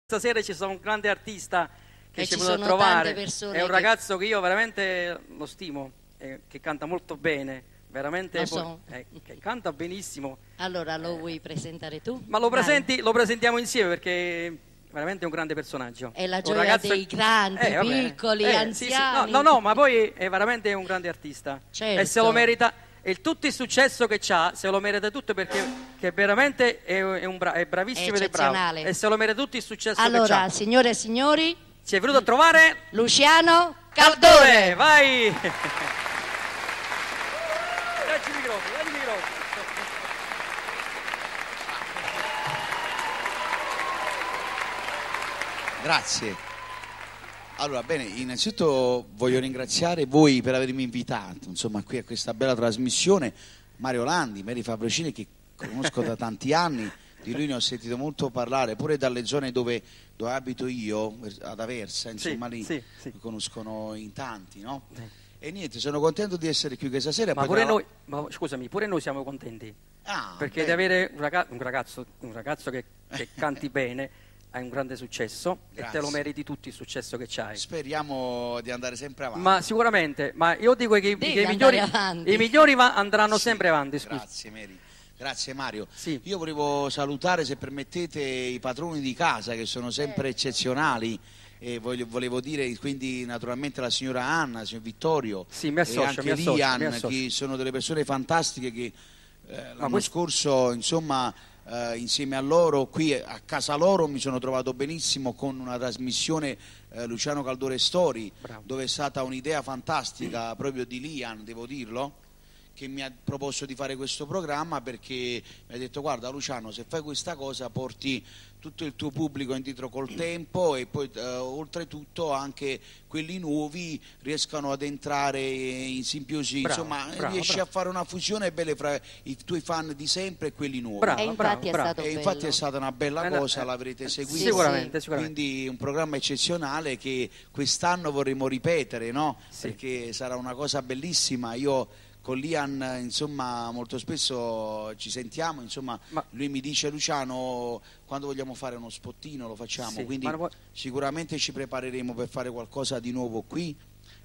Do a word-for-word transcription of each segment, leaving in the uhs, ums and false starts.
Stasera ci sono un grande artista che e ci è ci venuto a sono trovare, tante persone è un che... ragazzo che io veramente lo stimo, eh, che canta molto bene, veramente Lo poi- so. eh, che canta benissimo. Allora lo vuoi presentare tu? Ma lo, Dai. presenti, lo presentiamo insieme perché veramente è un grande personaggio. È la Un gioia ragazzo- dei grandi, Eh, vabbè. piccoli, Eh, anziani. sì, sì. No, no, no, ma poi è veramente un grande artista. Certo. E se lo merita, e tutto il successo che ha, se lo merita tutto perché che veramente è, è un bra- è bravissimo È ed è bravo. eccezionale. E se lo merita tutto il successo che Allora, ha. signore e signori, Ci è venuto a trovare Luciano Caldore, Caldore. vai! Dacci il microfono, dacci il microfono. Grazie. Allora, bene, innanzitutto voglio ringraziare voi per avermi invitato, insomma, qui a questa bella trasmissione. Mario Landi, Mary Fabricini, che conosco da tanti anni, di lui ne ho sentito molto parlare, pure dalle zone dove, dove abito io, ad Aversa, insomma, Sì, lì sì, sì. mi conoscono in tanti, no? Eh. E niente, sono contento di essere qui questa sera. Ma poi pure tra- noi, ma scusami, pure noi siamo contenti. Ah, Perché bene. di avere un ragazzo, un ragazzo, un ragazzo che, che canti bene, hai un grande successo e te Grazie. lo meriti tutto il successo che c'hai. Speriamo di andare sempre avanti. Ma sicuramente, ma io dico che, i- Devi che i migliori, andare avanti. i migliori va- andranno Sì, sempre avanti, scusa. Grazie Mary, grazie Mario. Sì. Io volevo salutare, se permettete, i padroni di casa che sono sempre eccezionali. E voglio- volevo dire quindi naturalmente la signora Anna, il signor Vittorio Sì, mi associo, e anche mi associo, mi Lian, associo. che sono delle persone fantastiche che eh, l'anno questo- scorso, insomma, eh, insieme a loro qui a casa loro mi sono trovato benissimo con una trasmissione eh, Luciano Caldore Story, Bravo. dove è stata un'idea fantastica proprio di Lian, devo dirlo, che mi ha proposto di fare questo programma, perché mi ha detto: guarda Luciano, se fai questa cosa porti tutto il tuo pubblico indietro col tempo e poi eh, oltretutto anche quelli nuovi riescano ad entrare in simbiosi, Bravo, insomma bravo, riesci bravo. a fare una fusione bella fra i tuoi fan di sempre e quelli nuovi. Bravo, E infatti bravo, è bravo. stato E infatti bello. è stata una bella Eh, no, cosa, eh, l'avrete seguito. Sicuramente, sicuramente. Quindi un programma eccezionale che quest'anno vorremmo ripetere, no? Sì. Perché sarà una cosa bellissima. Io con Lian, insomma, molto spesso ci sentiamo, insomma, Ma- lui mi dice: Luciano, quando vogliamo fare uno spottino lo facciamo, Sì, quindi ma lo vuoi- sicuramente ci prepareremo per fare qualcosa di nuovo qui,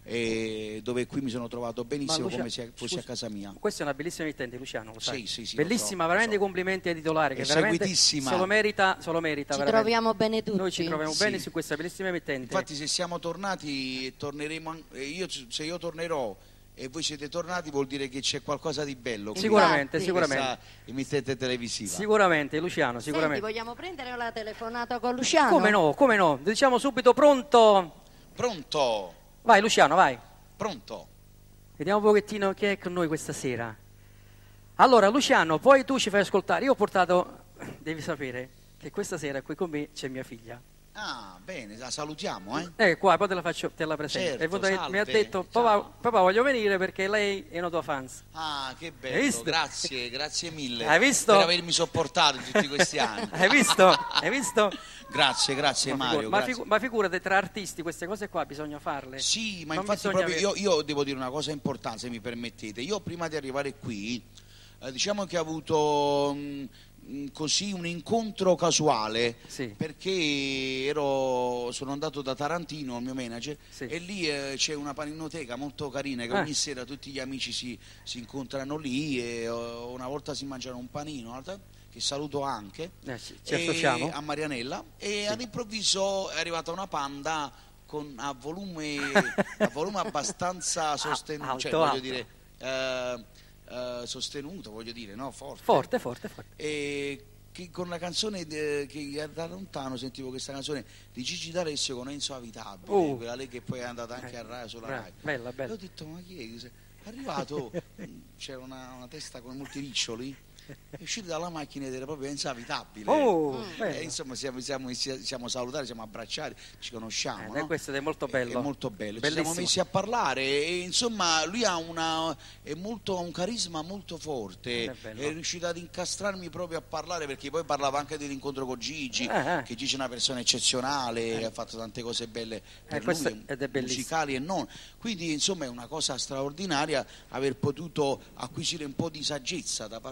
e dove qui mi sono trovato benissimo, Lucia- come se fossi scusa, a casa mia. Questa è una bellissima emittente, Luciano, lo sai. Sì, sì, sì, lo Bellissima, so, lo veramente so. complimenti ai titolari, che È veramente seguitissima. se lo merita, se lo merita. Ci veramente. troviamo bene tutti. Noi ci troviamo Sì. bene su questa bellissima emittente. Infatti se siamo tornati torneremo an- e io, se io tornerò e voi siete tornati vuol dire che c'è qualcosa di bello qui, Sicuramente, Infatti. sicuramente. questa emittente televisiva. Sicuramente, Luciano, Senti, sicuramente. vogliamo prendere la telefonata con Luciano? Come no, come no? Diciamo subito pronto. Pronto? Vai Luciano, vai. Pronto? Vediamo un pochettino chi è con noi questa sera. Allora, Luciano, poi tu ci fai ascoltare. Io ho portato, devi sapere, che questa sera qui con me c'è mia figlia. Ah, bene, la salutiamo, eh? Eh, qua, poi te la faccio, te la presento. Certo, E voto che salve, mi ha detto, ciao. papà, papà, voglio venire perché lei è una tua fans. Ah, che Hai bello, visto? grazie, grazie mille Hai visto? per avermi sopportato in tutti questi anni. Hai visto? Hai visto? Grazie, grazie Ma, Mario. figu- ma, grazie. figu- ma figurati, tra artisti queste cose qua bisogna farle. Sì, ma Non infatti bisogna proprio avere- io, io devo dire una cosa importante, se mi permettete. Io prima di arrivare qui, eh, diciamo che ho avuto mh, mh, così un incontro casuale, Sì. perché ero, sono andato da Tarantino, il mio manager, Sì. e lì eh, c'è una paninoteca molto carina che Ah. ogni sera tutti gli amici si, si incontrano lì e eh, una volta si mangiano un panino, un'altra- che saluto anche, Eh, ci, ci e- associamo. a Marianella, e all'improvviso è arrivata una panda con a volume, a volume abbastanza sostenuto, alto, cioè voglio alto. dire eh, eh, sostenuto, voglio dire, no? Forte. Forte, forte, forte. E che con la canzone eh, che da lontano sentivo questa canzone di Gigi D'Alessio con Enzo Avitabile, Oh. quella lì che poi è andata anche a Rai, sulla Bra- Rai. Bella, E bella. ho detto: ma chi è? È arrivato, c'era una, una testa con molti riccioli, è uscito dalla macchina ed era proprio Enzo Avitabile. Oh, Mm. bello. E insomma siamo, siamo, siamo salutati, siamo abbracciati, ci conosciamo, Eh, no? questo è molto bello. È molto bello. Ci Bellissimo. siamo messi a parlare e insomma lui ha una, è molto, ha un carisma molto forte, È bello. è riuscito ad incastrarmi proprio a parlare, perché poi parlava anche dell'incontro con Gigi, Eh, eh. che Gigi è una persona eccezionale, ha fatto tante cose belle per questo lui, ed è bellissimo. musicali e non. Quindi insomma è una cosa straordinaria aver potuto acquisire un po' di saggezza da parte di un artista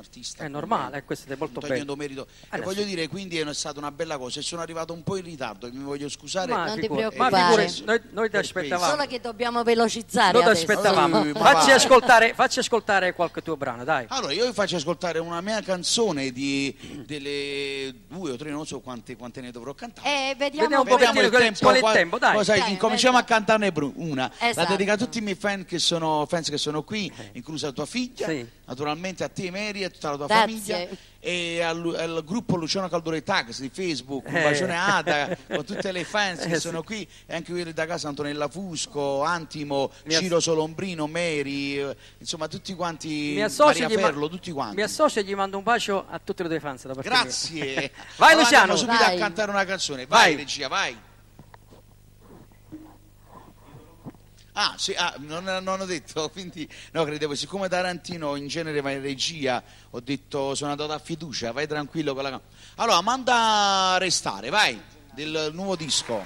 artista. È normale, questo è molto non togliendo bello. merito. Eh, E voglio dire, quindi è stata una bella cosa. E sono arrivato un po' in ritardo, mi voglio scusare. Ma Non ti figurati, preoccupare. ma figurati, noi, noi ti Per aspettavamo. Solo che dobbiamo velocizzare Noi ti adesso. aspettavamo. Eh, ma Facci vai. ascoltare, facci ascoltare qualche tuo brano, dai. Allora, io vi faccio ascoltare una mia canzone di delle due o tre, non so quante, quante ne dovrò cantare. Eh, vediamo, Vediamo un poi- pochettino qual è- qual è il qua- tempo, dai. cosa- Dai, incominciamo esatto. a cantarne bru- una. La Esatto. dedico a tutti i miei fan che sono, fans che sono qui, inclusa tua figlia, Sì. naturalmente a te Mary e a tutta la tua Grazie. famiglia. E al, al gruppo Luciano Caldore Tags di Facebook, un Eh. bacione a Ada, con tutte le fans che Eh, sì. sono qui e anche quelli da casa, Antonella Fusco, Antimo, Mi ass- Ciro Solombrino, Mary, eh, insomma tutti quanti, Mi associo, Maria e gli ma- Ferlo, tutti quanti. mi associo e gli mando un bacio a tutte le tue fans da parte mia. Grazie. Vai, Allora Luciano. andiamo subito Vai. a cantare una canzone. Vai, Vai. regia, vai. Ah, sì, ah, non, non ho detto, quindi no, credevo, siccome Tarantino in genere va in regia, ho detto sono andato a fiducia, vai tranquillo con la can- Allora, manda a restare, vai, del nuovo disco.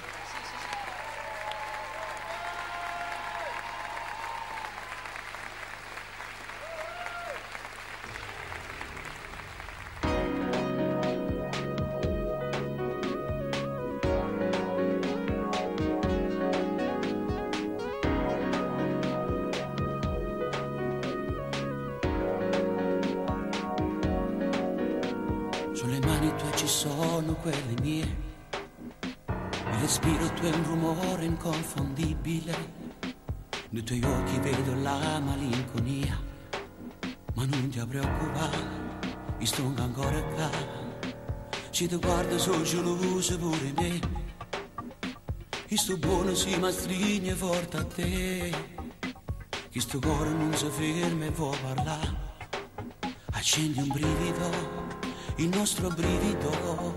Sulle mani tue ci sono quelle mie, il respiro tuo è un rumore inconfondibile, nei tuoi occhi vedo la malinconia, ma non ti preoccupare, io sto ancora qua, ci ti guardo sono geloso pure me, io sto buono si ma stringe forte a te, che sto cuore non si ferma e vuoi parlare, accendi un brivido, il nostro brivido.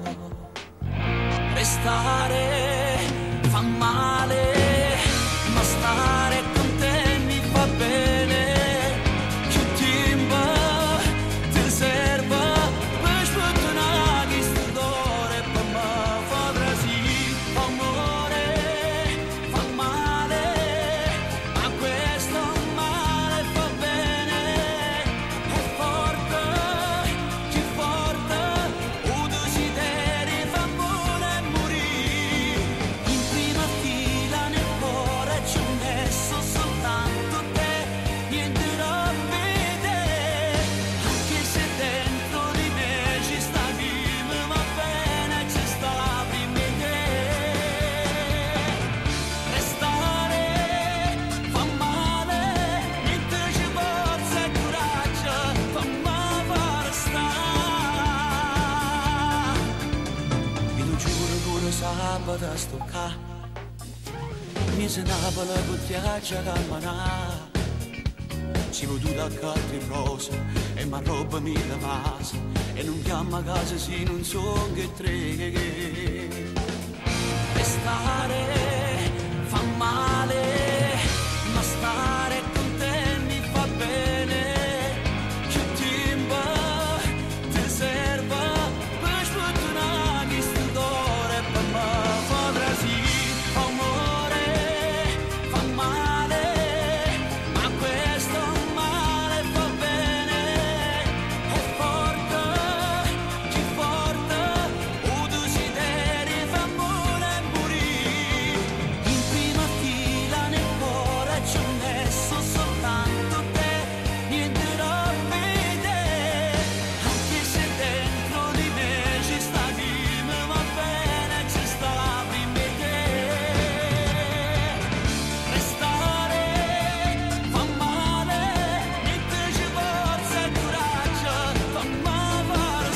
Restare fa male, ma stare con te mi fa bene. Più tempo ti serve per sfortunare questo cuore per me fa trasì, amore, fa male, ma questo male fa bene, è forte, più forte, o desideri fa buona morire, in prima fila nel cuore ci ho messo soltanto te, niente da vedere, anche se dentro di me ci sta chi mi va bene, ci sta prima di te. Restare fa male, niente ci forza e coraggio, fa me fare stare. Io non giuro che sabato sto qua, mi se Napoli con ghiaccia camminà, ci vedo da carte rose e ma roba mi la passa, e non chiama a casa se non sono che tre. Restare fa male, ma stare con te mi fa bene, più tempo ti serve per sfortunare questo cuore per me fa trasì, amore, fa male, ma questo male fa bene, è forte, più forte, o desideri fa buona morire, in prima fila nel cuore ci ho messo soltanto te, niente da vedere, anche se dentro di me ci sta chi mi va bene, ci sta prima di te. Restare fa male, niente ci forza e coraggio, fa me fare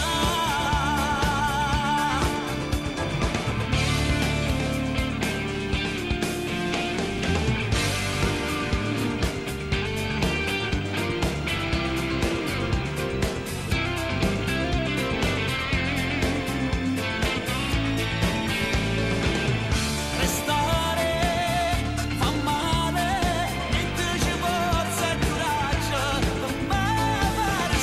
stare. Restare fa male, niente ci forza e coraggio, fa me fare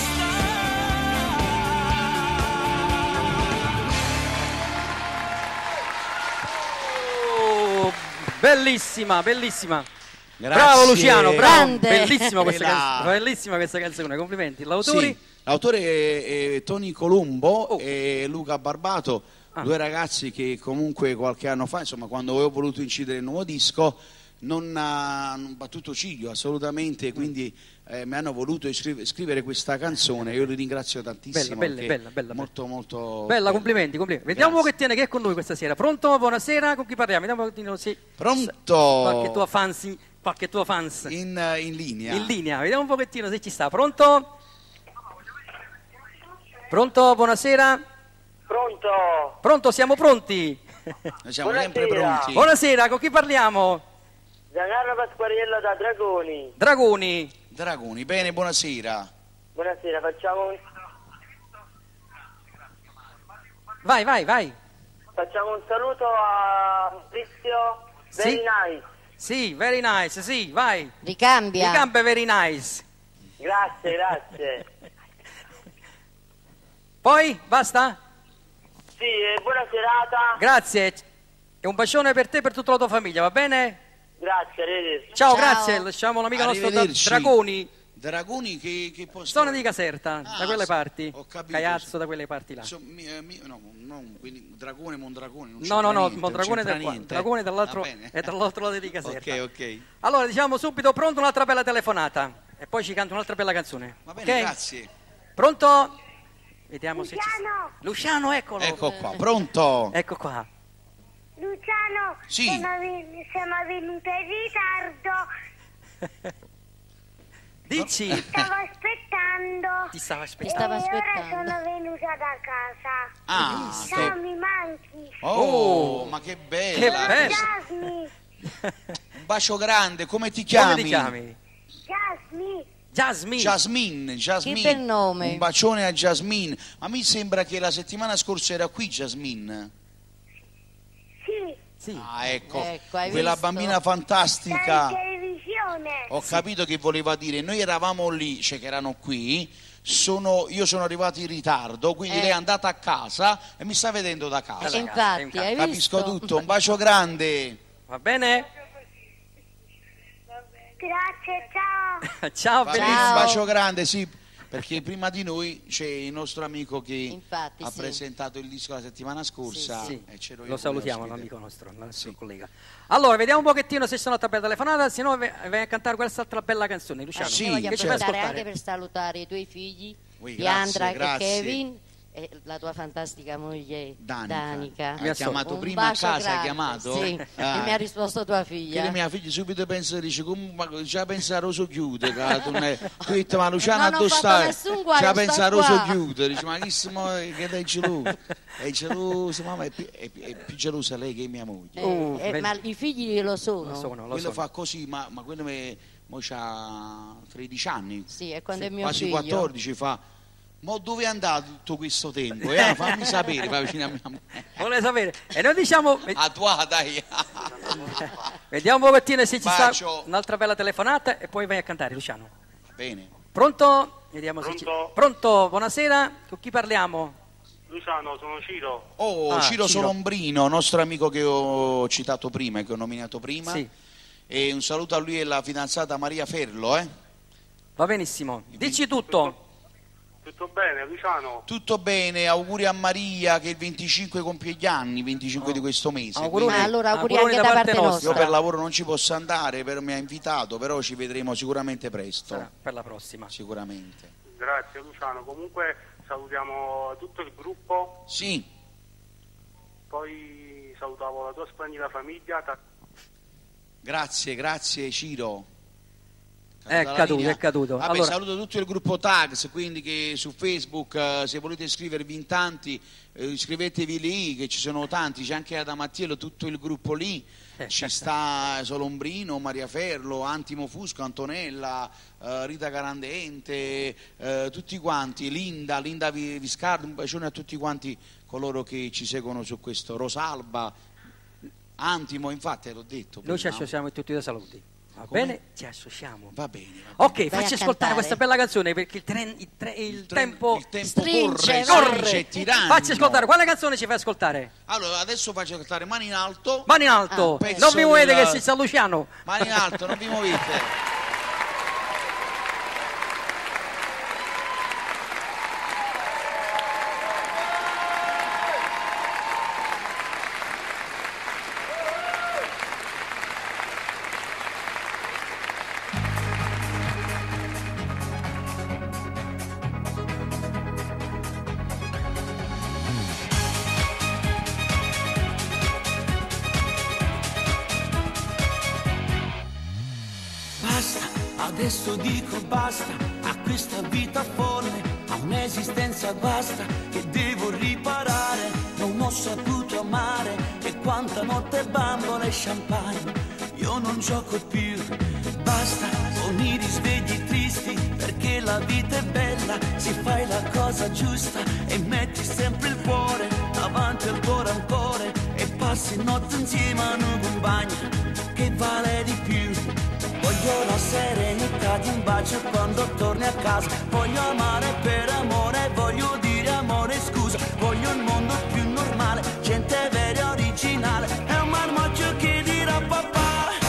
stare. Oh, bellissima, bellissima. Grazie. Bravo Luciano, bravo. Grande. Bellissima questa, Quella- canzone, bellissima questa canzone, complimenti. L'autori? Sì, L'autore è, è Tony Colombo Oh. e Luca Barbato, Ah. due ragazzi che comunque qualche anno fa, insomma, quando ho voluto incidere il nuovo disco, non hanno battuto ciglio assolutamente, quindi eh, mi hanno voluto iscri- scrivere questa canzone. Io li ringrazio tantissimo. Bella, bella, perché bella, bella, molto, molto Bella, complimenti, complimenti. Vediamo un Grazie. pochettino chi è con noi questa sera. Pronto? Buonasera, con chi parliamo? Vediamo un pochettino sì. Pronto? Qualche tua fans, qualche tua fans In, in linea. in linea. Vediamo un pochettino se ci sta. Pronto? Pronto? Buonasera. Pronto? Pronto, siamo pronti. Noi siamo Buonasera. sempre pronti. Buonasera, con chi parliamo? Giancarlo Pasquariello da Dragoni. Dragoni. Dragoni, bene, buonasera. Buonasera, facciamo un, Vai, vai, vai. facciamo un saluto a Maurizio Sì. Very Nice. Sì, very nice, sì, vai. Ricambia. Le gambe very nice. Grazie, grazie. Poi, basta? Sì, e buona serata. Grazie. E un bacione per te e per tutta la tua famiglia, va bene? Grazie, arrivederci. Ciao, Ciao. grazie. Lasciamo l'amico nostro da Arrivederci. Dragoni. Dragoni che, che posto? Zona di Caserta, Ah, da quelle sì, parti. ho capito. Caiazzo, da quelle parti là. Insomma, mi- eh, mi- no, no, quindi Dragone, Mondragone, non No, c'entra no, no, niente, Mondragone non c'entra da qua. niente. Dragone dall'altro, Va bene. è dall'altro lato di Caserta. Ok, ok. Allora, diciamo subito pronto un'altra bella telefonata. E poi ci canta un'altra bella canzone. Va bene, ok? grazie. Pronto? Vediamo se ci Luciano. Luciano, eccolo. Ecco qua, pronto? Ecco qua. Luciano, Sì. siamo, ven- siamo venuti in ritardo, Dici. stavo aspettando Ti stava e aspettando. ora stava aspettando. sono venuta da casa. Ah, Ciao, che- mi manchi. oh, ma che bella. Che bello. Jasmine, Un bacio grande, come ti chiami? Come ti chiami? Jasmine, Jasmine. Jasmine, Jasmine. Che bel nome. Un bacione a Jasmine. Ma mi sembra che la settimana scorsa era qui Jasmine. sì, Sì. Ah, ecco, Ecco, hai quella visto? bambina dai fantastica. televisione. Ho capito che voleva dire, noi eravamo lì, cioè che erano qui, sono, io sono arrivato in ritardo, quindi Eh. lei è andata a casa e mi sta vedendo da E casa. Allora, infatti, in hai Capisco visto? tutto, un bacio grande. Va bene? Grazie, ciao. Ciao, Va bellissimo. bene, un Ciao. bacio grande, sì, perché prima di noi c'è il nostro amico che Infatti, ha sì. presentato il disco la settimana scorsa. Sì, e c'ero io lo come salutiamo ospite. l'amico nostro, il nostro collega. Allora, vediamo un pochettino se sono un'altra bella telefonata, se no vai vai a cantare quest'altra bella canzone, Luciano. Ah, sì, Io voglio che ci fai approfittare ascoltare? anche per salutare i tuoi figli, Ui, Diandra grazie, grazie. e Kevin, e la tua fantastica moglie Danica. Danica. Ha chiamato Un prima a bacio casa, ha grande, chiamato? Sì, Ah. e mi ha risposto tua Che figlia. le mia figlia subito pensa, dice, come, ma già pensa a Roso chiude, che tu ne- tu hai detto, ma Luciano Non ho addosso fatto stai? nessun guaio, Già sta pensa a Roso qua. chiude, dice, ma chi si muove, che dai geloso? È geloso, mamma, è più, è, più- è più gelosa lei che mia moglie. Eh, Oh, eh, vedi. ma i figli lo sono. Lo sono, lo Quello sono. fa così, ma, ma quello me, mo c'ha tredici anni, Sì, è quando Sì, è mio quasi figlio. quattordici, fa... Ma dove è andato tutto questo tempo? Eh? Fammi sapere, va vicino a mia moglie. Vuole sapere? E noi diciamo, ve- A tua, dai. vediamo un pochettino se ci Bacio. sta un'altra bella telefonata e poi vai a cantare, Luciano. Bene. Pronto? Vediamo se ci... Pronto? Pronto, buonasera, con chi parliamo? Luciano, sono Ciro. Oh, Ah, Ciro Ciro. Solombrino, nostro amico che ho citato prima, che ho nominato prima. Sì, E un saluto a lui e alla fidanzata Maria Ferlo, eh? va benissimo. Dici tutto. Tutto bene, Luciano? Tutto bene, auguri a Maria che il venticinque compie gli anni, venticinque di questo mese. Auguroni. quindi Ma allora auguri Auguroni anche da da parte parte nostra. io nostra. per lavoro non ci posso andare, però mi ha invitato, però ci vedremo sicuramente presto. Sarà per la prossima. Sicuramente. Grazie, Luciano. Comunque salutiamo tutto il gruppo, Sì, poi salutavo la tua splendida famiglia. ta- grazie, grazie Ciro. È Caduta la caduto, linea. è caduto. Vabbè, Allora- saluto tutto il gruppo Tags, quindi che su Facebook, eh, se volete iscrivervi in tanti, eh, iscrivetevi lì, che ci sono tanti, c'è anche Adamattiello, tutto il gruppo lì, ci sta Solombrino, Maria Ferlo, Antimo Fusco, Antonella, eh, Rita Carandente, eh, tutti quanti, Linda, Linda Vi- Viscardi, un bacione a tutti quanti coloro che ci seguono su questo, Rosalba, Antimo, infatti l'ho detto Noi ci prima. associamo tutti da saluti. Va Come? bene? Ci associamo. Va bene, va bene. Ok, Vai facci a ascoltare cantare. questa bella canzone perché il, tren- il tre- il Il tren- tempo il tempo stringe, corre, corre. stringe, è tiranno. Facci ascoltare, quale canzone ci fai ascoltare? Allora, adesso faccio ascoltare Mani in alto. Mani in alto, Ah, pezzo non vi muovete del- che ci sta Luciano. Mani in alto, non vi muovete. Adesso dico basta a questa vita folle, a un'esistenza vasta che devo riparare. Non ho saputo amare e quanta notte bambola e champagne. Io non gioco più, basta con i risvegli tristi, perché la vita è bella se fai la cosa giusta e metti sempre il cuore davanti al tuo rancore e passi notte insieme a una compagna che vale di più. Voglio la serenità di un bacio quando torni a casa. Voglio amare per amore, voglio dire amore scusa. Voglio il mondo più normale, gente vera e originale. È un marmocchio che dirà papà.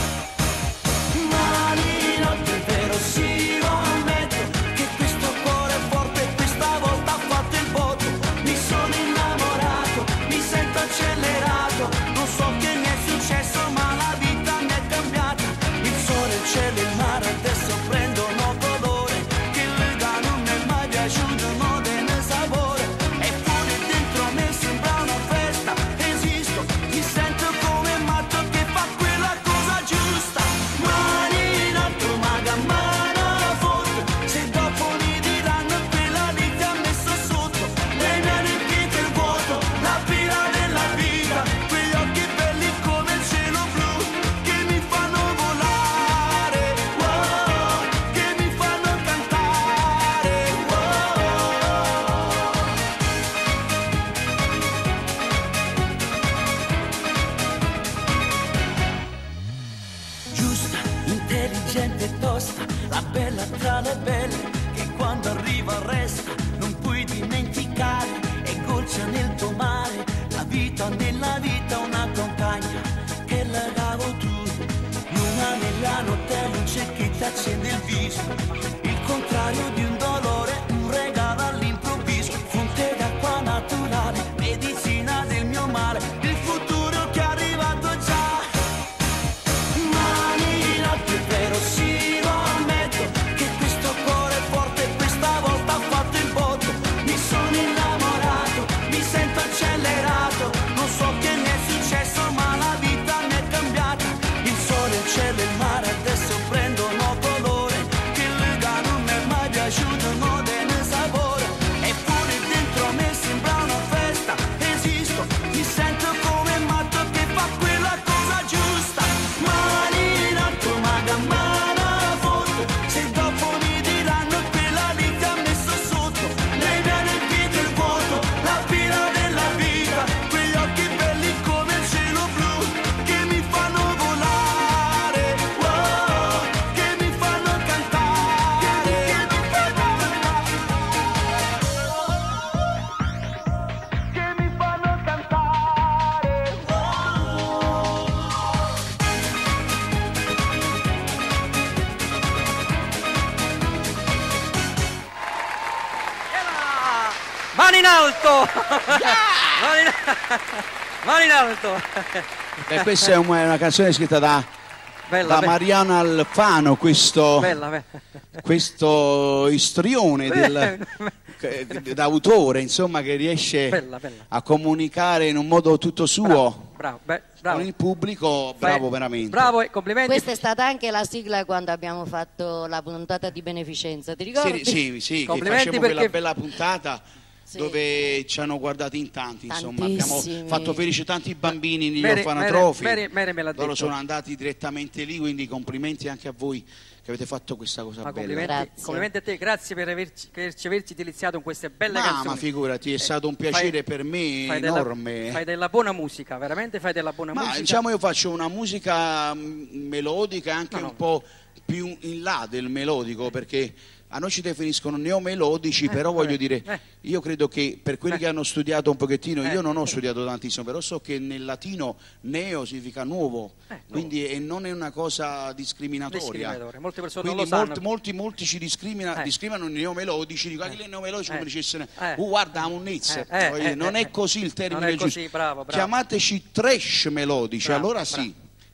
Marinotte è vero, sì, lo ammetto, che questo cuore è forte e questa volta ha fatto il voto. Mi sono innamorato, mi sento accelerato. Non so che mi è successo ma la vita mi è cambiata. Il sole, il cielo, il mare adesso prendono colore, che lega non mi è mai piaciuto, non ne sapore. Eppure dentro me sembra una festa, esisto, mi sento come matto che fa quella cosa giusta. Marinato, maga, mano foto, se dopo mi diranno quella lì ti ha messo sotto. Lei mi ha riempito il vuoto, la pila della vita, quegli occhi belli come il cielo blu, che mi fanno volare, wow, che mi fanno cantare, wow. Giusta, intelligente e tosta, la bella tra le belle, che quando arriva resta, non puoi dimenticare, è goccia nel tuo mare, la vita nella vita, una compagna che legavo tu, luna nella notte, luce che ti accende il viso, il contrario di un dolore, un regalo all'improvviso, fonte d'acqua naturale, medicina del mio male, il futuro che è arrivato già. Marinotte è vero, sì, lo ammetto, che questo cuore è forte e questa volta ha fatto il voto. Mi sono innamorato, mi sento accelerato, non so che mi è successo ma la vita mi è cambiata. Il sole, il cielo e il mare adesso prendono colore, che lega non mi è mai piaciuto, non ne sapore. Eppure dentro me sembra una festa, esisto, mi sento come matto che fa quella cosa giusta. Marinato, maga, mano foto, se dopo mi diranno quella lì ti ha messo sotto. Lei mi ha riempito il vuoto, la pila della vita, quegli occhi belli come il cielo blu, che mi fanno volare, wow, che mi fanno cantare, che mi fanno che mi fanno cantare, wow. Mani in alto! Mani in... Mani in alto! E questa è una, una canzone scritta da, Bella, da bella. Mariano Alfano, questo, Bella, bella. questo istrione del, che- d'autore, insomma, che riesce Bella, bella. a comunicare in un modo tutto suo Bravo, bravo, beh, bravo. con il pubblico. Bravo, Fai- veramente. Bravo e complimenti. Questa è stata anche la sigla quando abbiamo fatto la puntata di beneficenza, ti ricordi? Sì, sì, sì, che Complimenti facciamo quella perché- bella puntata Sì. dove ci hanno guardati in tanti, insomma, abbiamo Tantissimi. fatto felice tanti bambini negli Mary- orfanotrofi. Mary- Mary- Mary me l'ha Loro detto. sono andati direttamente lì, quindi complimenti anche a voi che avete fatto questa cosa Ma bella. complimenti, Grazie. complimenti a te, grazie per averci, per averci deliziato con queste belle Ma, canzoni. ma figurati, è stato un Fai- piacere per me fai della- enorme. fai della buona musica, veramente fai della buona Ma musica. diciamo io faccio una musica mm, melodica, anche No, no. un po' più in là del melodico, perché a noi ci definiscono neomelodici, però vabbè, voglio dire, eh. io credo che per quelli Eh. che hanno studiato un pochettino, Eh. io non ho studiato tantissimo, però so che nel latino neo significa nuovo, Eh, quindi e non è una cosa discriminatoria. Discriminatoria. Molte persone Quindi non lo molti, sanno. molti, molti ci discrimina- Eh. discriminano i neomelodici, dico, ah, Eh. che neomelodici Eh. come dicessero, Eh. uh, guarda, un Nizz. Eh, eh, Voglio dire, eh, non eh, è così il termine non è giusto. così, bravo, bravo. Chiamateci trash melodici, Bravo, allora bravo. sì.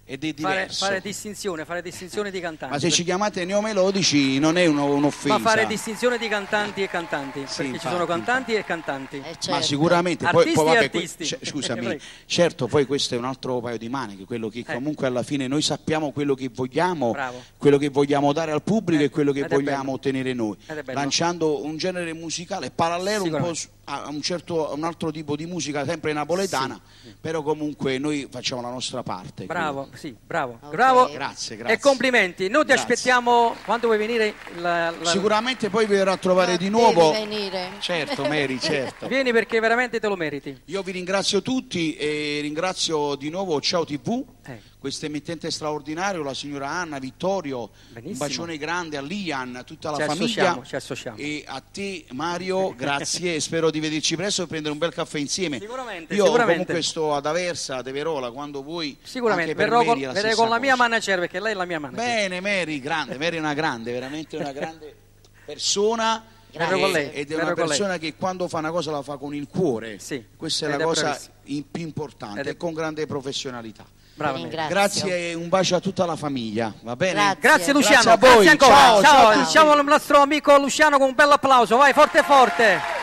ed è fare, diverso. fare distinzione, fare distinzione di cantanti. Ma se ci chiamate neomelodici non è uno- un'offesa. Ma fare distinzione di cantanti e cantanti, Sì, perché infatti, ci sono cantanti e cantanti. Eh, Ma certo. sicuramente, poi, Artisti poi e vabbè, que- artisti. c- scusami, Prego. certo, poi questo è un altro paio di maniche, quello che Eh. comunque alla fine noi sappiamo quello che vogliamo, Bravo. quello che vogliamo dare al pubblico Eh, e quello che ed è vogliamo bello. ottenere noi, Ed è bello. lanciando un genere musicale parallelo un po' Sicuramente. su- a un, certo, a un altro tipo di musica, sempre napoletana, però comunque noi facciamo la nostra parte. Bravo, sì, bravo. Ok. Bravo. Grazie, grazie. E complimenti. Noi ti Grazie. aspettiamo quando vuoi venire. la- la- Sicuramente poi vi verrò a trovare Ma di nuovo. devi venire. Certo, Mary, certo. Vieni perché veramente te lo meriti. Io vi ringrazio tutti e ringrazio di nuovo Ciao tivù, Eh. questo emittente straordinario, la signora Anna, Vittorio, Benissimo. un bacione grande a Lian, a tutta la Ci famiglia associamo, ci associamo. e a te Mario, grazie e spero di vederci presto e prendere un bel caffè insieme. Sicuramente, Io sicuramente. comunque sto ad Aversa, a Teverola, quando vuoi. Sicuramente, anche per verrò Mary con, è la verrei stessa con la mia cosa. manager perché lei è la mia manager. Bene Mary, grande, Mary è una grande, veramente una grande persona. Verrò e- con lei, ed è verrò una con lei. persona che quando fa una cosa la fa con il cuore. Sì, Questa è ed la è cosa bravissimo. in- più importante Ed è- e con grande professionalità. Bravo. Ti Mary. ringrazio. Grazie e un bacio a tutta la famiglia, va bene? Grazie. Grazie Luciano, Grazie a voi. grazie ancora. Ciao, ciao a tutti. diciamo al nostro amico Luciano con un bel applauso, vai forte forte.